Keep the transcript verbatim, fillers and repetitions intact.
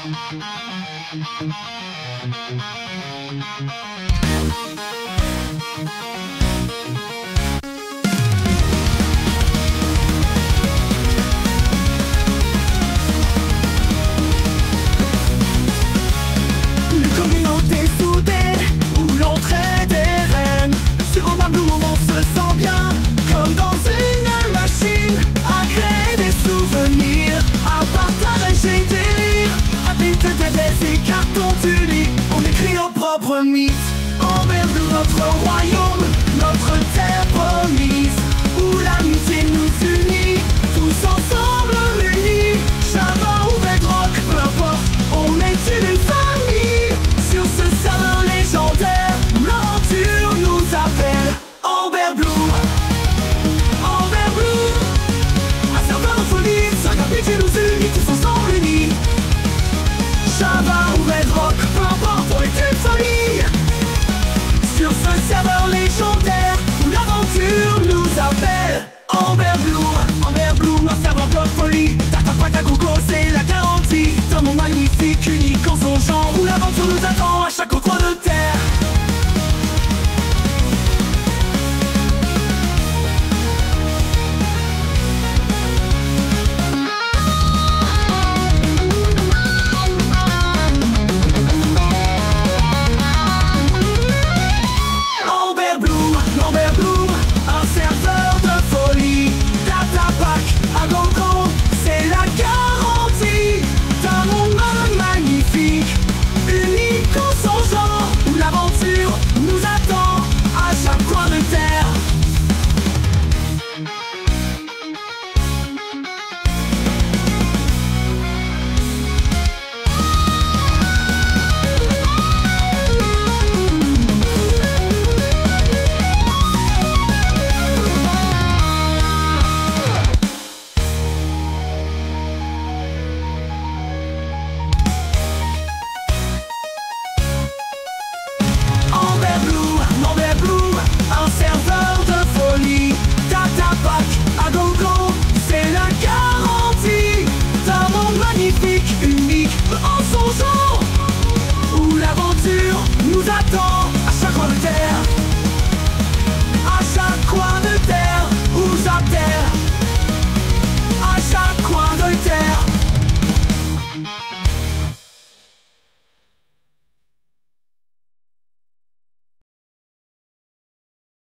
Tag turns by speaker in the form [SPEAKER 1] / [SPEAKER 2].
[SPEAKER 1] Une communauté soudée où l'entraide est reine. Sur un où on se sent bien, comme dans une machine, à créer des souvenirs, à partager des livres, à vite des cartons du lit. On écrit nos propres mythes, envers notre royaume, notre terre.